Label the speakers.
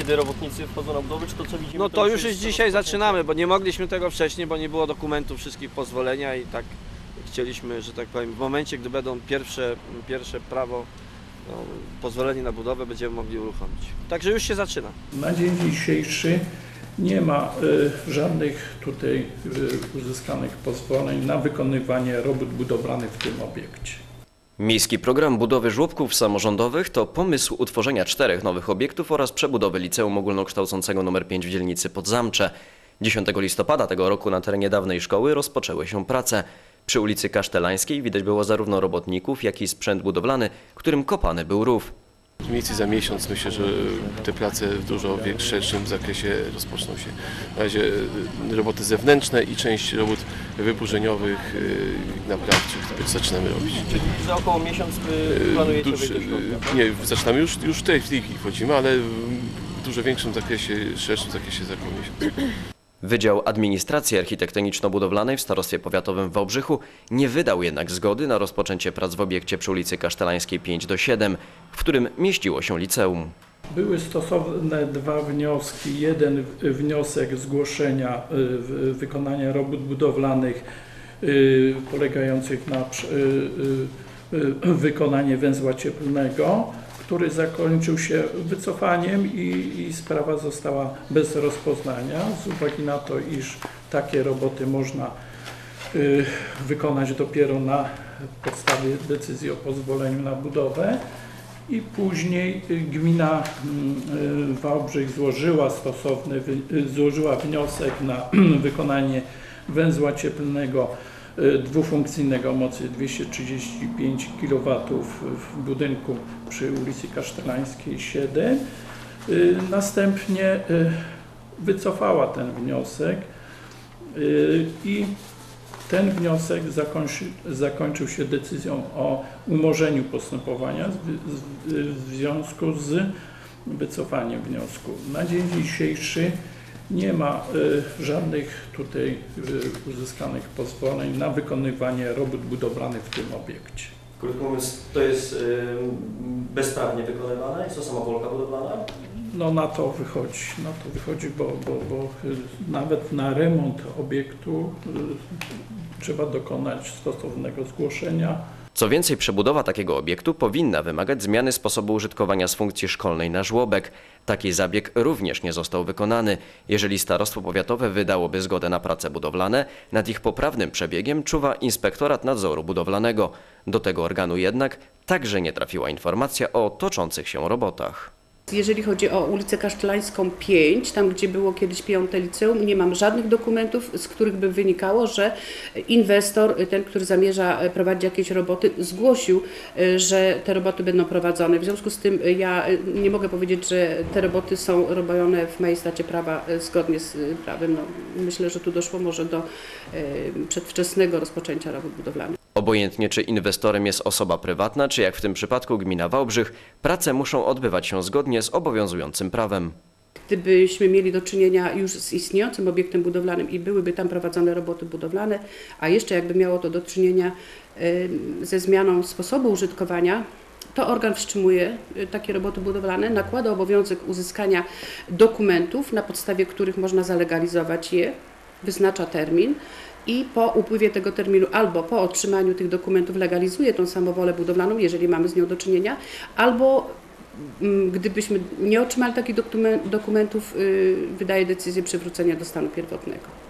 Speaker 1: kiedy robotnicy wchodzą na budowę, czy to co widzimy?
Speaker 2: No to już jest dzisiaj zaczynamy, bo nie mogliśmy tego wcześniej, bo nie było dokumentów wszystkich pozwolenia i tak chcieliśmy, że tak powiem, w momencie, gdy będą pierwsze prawo, no, pozwolenie na budowę, będziemy mogli uruchomić. Także już się zaczyna.
Speaker 3: Na dzień dzisiejszy nie ma żadnych tutaj uzyskanych pozwoleń na wykonywanie robót budowlanych w tym obiekcie.
Speaker 4: Miejski program budowy żłobków samorządowych to pomysł utworzenia 4 nowych obiektów oraz przebudowy liceum ogólnokształcącego nr 5 w dzielnicy Podzamcze. 10 listopada tego roku na terenie dawnej szkoły rozpoczęły się prace. Przy ulicy Kasztelańskiej widać było zarówno robotników, jak i sprzęt budowlany, którym kopany był rów.
Speaker 5: Mniej więcej za miesiąc myślę, że te prace w dużo szerszym zakresie rozpoczną się. Na razie roboty zewnętrzne i część robót wyburzeniowych, naprawczych zaczynamy robić.
Speaker 1: Czyli za około miesiąc planujecie wejść do środka?
Speaker 5: Nie, zaczynamy już w tej chwili wchodzimy, ale w dużo większym zakresie, szerszym zakresie za około miesiąc.
Speaker 4: Wydział Administracji Architektoniczno-Budowlanej w Starostwie Powiatowym w Wałbrzychu nie wydał jednak zgody na rozpoczęcie prac w obiekcie przy ulicy Kasztelańskiej 5-7, w którym mieściło się liceum.
Speaker 3: Były stosowne 2 wnioski. Jeden wniosek zgłoszenia wykonania robót budowlanych polegających na wykonanie węzła cieplnego, który zakończył się wycofaniem i sprawa została bez rozpoznania z uwagi na to, iż takie roboty można wykonać dopiero na podstawie decyzji o pozwoleniu na budowę. I później gmina Wałbrzych złożyła wniosek na wykonanie węzła cieplnego dwufunkcyjnego o mocy 235 kW w budynku przy ulicy Kasztelańskiej 7. Następnie wycofała ten wniosek i ten wniosek zakończył się decyzją o umorzeniu postępowania w związku z wycofaniem wniosku. Na dzień dzisiejszy nie ma żadnych tutaj uzyskanych pozwoleń na wykonywanie robót budowlanych w tym obiekcie.
Speaker 1: Krótko mówiąc, to jest bezprawnie wykonywane? Jest to samowolka budowlana?
Speaker 3: No na to wychodzi, bo nawet na remont obiektu trzeba dokonać stosownego zgłoszenia.
Speaker 4: Co więcej, przebudowa takiego obiektu powinna wymagać zmiany sposobu użytkowania z funkcji szkolnej na żłobek. Taki zabieg również nie został wykonany. Jeżeli Starostwo Powiatowe wydałoby zgodę na prace budowlane, nad ich poprawnym przebiegiem czuwa Inspektorat Nadzoru Budowlanego. Do tego organu jednak także nie trafiła informacja o toczących się robotach.
Speaker 6: Jeżeli chodzi o ulicę Kasztelańską 5, tam gdzie było kiedyś 5. liceum, nie mam żadnych dokumentów, z których by wynikało, że inwestor, ten, który zamierza prowadzić jakieś roboty, zgłosił, że te roboty będą prowadzone. W związku z tym ja nie mogę powiedzieć, że te roboty są robione w majestacie prawa zgodnie z prawem. No, myślę, że tu doszło może do przedwczesnego rozpoczęcia robót budowlanych.
Speaker 4: Obojętnie czy inwestorem jest osoba prywatna, czy jak w tym przypadku gmina Wałbrzych, prace muszą odbywać się zgodnie z obowiązującym prawem.
Speaker 6: Gdybyśmy mieli do czynienia już z istniejącym obiektem budowlanym i byłyby tam prowadzone roboty budowlane, a jeszcze jakby miało to do czynienia ze zmianą sposobu użytkowania, to organ wstrzymuje takie roboty budowlane, nakłada obowiązek uzyskania dokumentów, na podstawie których można zalegalizować je, wyznacza termin i po upływie tego terminu albo po otrzymaniu tych dokumentów legalizuje tą samowolę budowlaną, jeżeli mamy z nią do czynienia, albo gdybyśmy nie otrzymali takich dokumentów, wydaje decyzję przywrócenia do stanu pierwotnego.